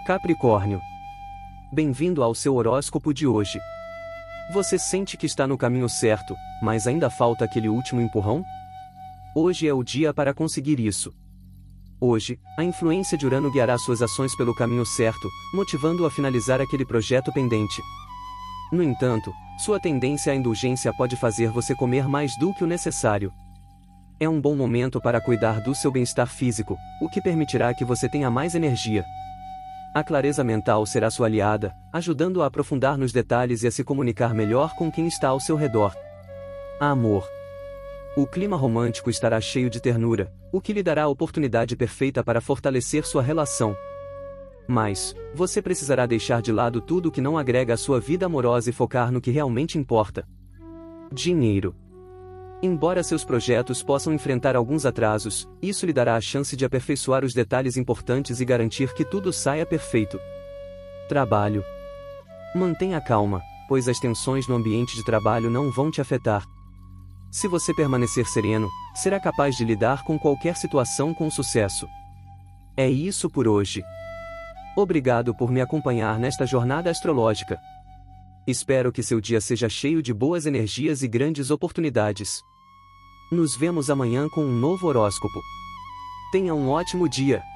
Capricórnio. Bem-vindo ao seu horóscopo de hoje. Você sente que está no caminho certo, mas ainda falta aquele último empurrão? Hoje é o dia para conseguir isso. Hoje, a influência de Urano guiará suas ações pelo caminho certo, motivando-o a finalizar aquele projeto pendente. No entanto, sua tendência à indulgência pode fazer você comer mais do que o necessário. É um bom momento para cuidar do seu bem-estar físico, o que permitirá que você tenha mais energia. A clareza mental será sua aliada, ajudando-a a aprofundar nos detalhes e a se comunicar melhor com quem está ao seu redor. Amor. O clima romântico estará cheio de ternura, o que lhe dará a oportunidade perfeita para fortalecer sua relação. Mas, você precisará deixar de lado tudo o que não agrega à sua vida amorosa e focar no que realmente importa. Dinheiro. Embora seus projetos possam enfrentar alguns atrasos, isso lhe dará a chance de aperfeiçoar os detalhes importantes e garantir que tudo saia perfeito. Trabalho. Mantenha calma, pois as tensões no ambiente de trabalho não vão te afetar. Se você permanecer sereno, será capaz de lidar com qualquer situação com sucesso. É isso por hoje. Obrigado por me acompanhar nesta jornada astrológica. Espero que seu dia seja cheio de boas energias e grandes oportunidades. Nos vemos amanhã com um novo horóscopo. Tenha um ótimo dia!